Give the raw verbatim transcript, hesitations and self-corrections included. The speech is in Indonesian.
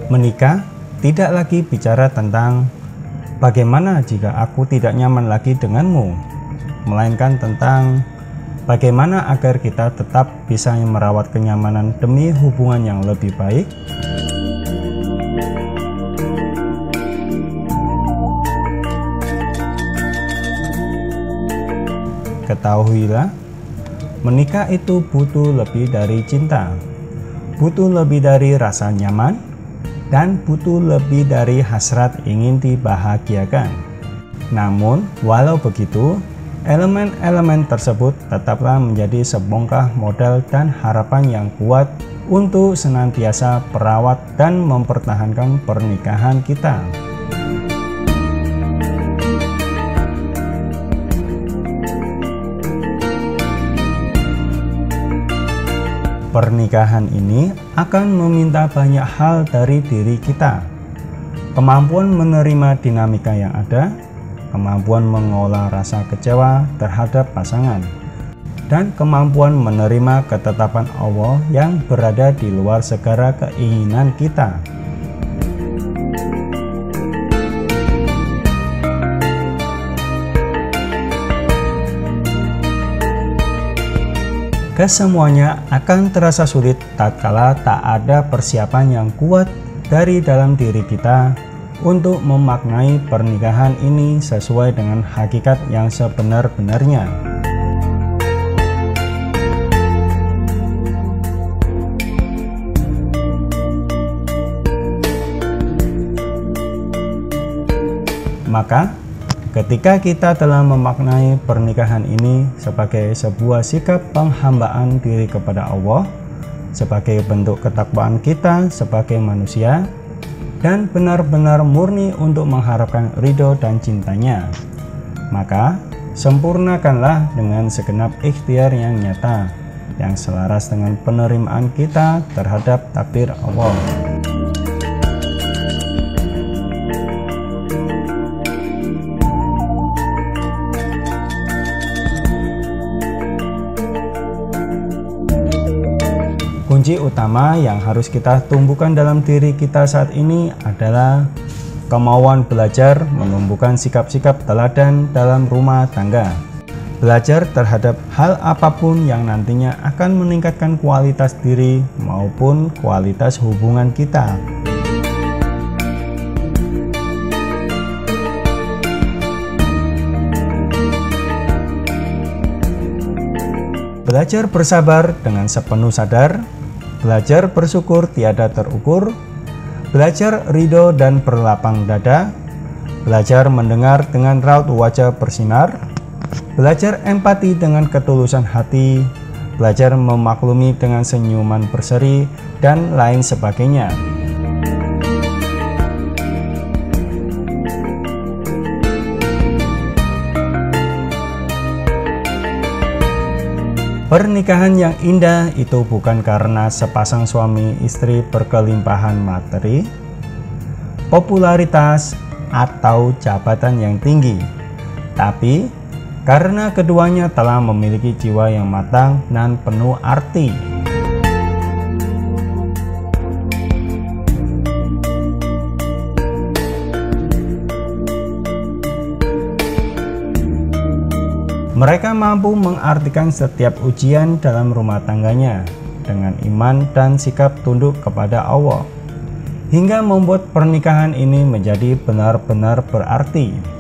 Menikah tidak lagi bicara tentang bagaimana jika aku tidak nyaman lagi denganmu, melainkan tentang bagaimana agar kita tetap bisa merawat kenyamanan demi hubungan yang lebih baik. Ketahuilah, menikah itu butuh lebih dari cinta, butuh lebih dari rasa nyaman, dan butuh lebih dari hasrat ingin dibahagiakan. Namun, walau begitu, elemen-elemen tersebut tetaplah menjadi sebongkah modal dan harapan yang kuat untuk senantiasa merawat dan mempertahankan pernikahan kita. Pernikahan ini akan meminta banyak hal dari diri kita. Kemampuan menerima dinamika yang ada, kemampuan mengolah rasa kecewa terhadap pasangan, dan kemampuan menerima ketetapan Allah yang berada di luar segala keinginan kita. Kesemuanya akan terasa sulit tatkala tak ada persiapan yang kuat dari dalam diri kita untuk memaknai pernikahan ini sesuai dengan hakikat yang sebenar-benarnya. Maka, ketika kita telah memaknai pernikahan ini sebagai sebuah sikap penghambaan diri kepada Allah, sebagai bentuk ketakwaan kita sebagai manusia, dan benar-benar murni untuk mengharapkan ridho dan cintanya, maka sempurnakanlah dengan segenap ikhtiar yang nyata, yang selaras dengan penerimaan kita terhadap takdir Allah. Kunci utama yang harus kita tumbuhkan dalam diri kita saat ini adalah kemauan belajar menumbuhkan sikap-sikap teladan dalam rumah tangga. Belajar terhadap hal apapun yang nantinya akan meningkatkan kualitas diri maupun kualitas hubungan kita. Belajar bersabar dengan sepenuh sadar, belajar bersyukur tiada terukur, belajar ridho dan berlapang dada, belajar mendengar dengan raut wajah bersinar, belajar empati dengan ketulusan hati, belajar memaklumi dengan senyuman berseri, dan lain sebagainya. Pernikahan yang indah itu bukan karena sepasang suami istri berkelimpahan materi, popularitas, atau jabatan yang tinggi, tapi karena keduanya telah memiliki jiwa yang matang dan penuh arti. Mereka mampu mengartikan setiap ujian dalam rumah tangganya dengan iman dan sikap tunduk kepada Allah, hingga membuat pernikahan ini menjadi benar-benar berarti.